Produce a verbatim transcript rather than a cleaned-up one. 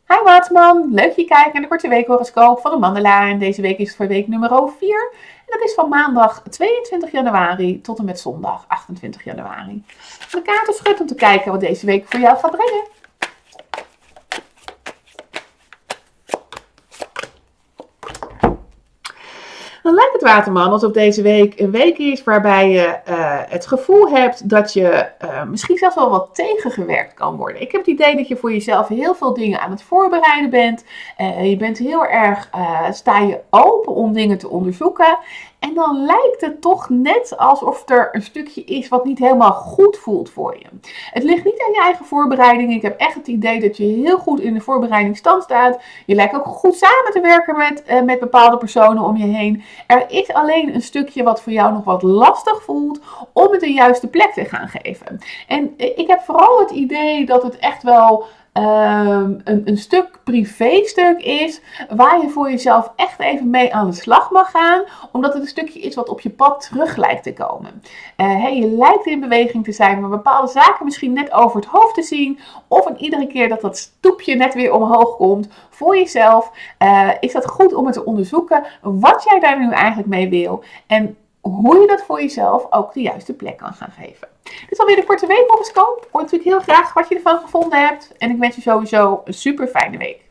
Hi Waterman, leuk je kijkt naar de korte weekhoroscoop van de Mandala. En deze week is het voor week nummer vier. En dat is van maandag tweeëntwintig januari tot en met zondag achtentwintig januari. De kaarten schud om te kijken wat deze week voor jou gaat brengen. Dan lijkt het Waterman alsof deze week een week is waarbij je uh, het gevoel hebt dat je uh, misschien zelfs wel wat tegengewerkt kan worden. Ik heb het idee dat je voor jezelf heel veel dingen aan het voorbereiden bent. Uh, je bent heel erg, uh, sta je open om dingen te onderzoeken. En dan lijkt het toch net alsof er een stukje is wat niet helemaal goed voelt voor je. Het ligt niet aan je eigen voorbereiding. Ik heb echt het idee dat je heel goed in de voorbereidingsstand staat. Je lijkt ook goed samen te werken met, uh, met bepaalde personen om je heen. Er is alleen een stukje wat voor jou nog wat lastig voelt om het de juiste plek te gaan geven. En ik heb vooral het idee dat het echt wel Um, een, een stuk privéstuk is waar je voor jezelf echt even mee aan de slag mag gaan, omdat het een stukje is wat op je pad terug lijkt te komen. Uh, hey, je lijkt in beweging te zijn, maar bepaalde zaken misschien net over het hoofd te zien, of en iedere keer dat dat stoepje net weer omhoog komt voor jezelf, uh, is dat goed om het te onderzoeken wat jij daar nu eigenlijk mee wil en hoe je dat voor jezelf ook de juiste plek kan gaan geven. Dit is alweer de korte weekhoroscoop. Ik hoor natuurlijk heel graag wat je ervan gevonden hebt. En ik wens je sowieso een super fijne week.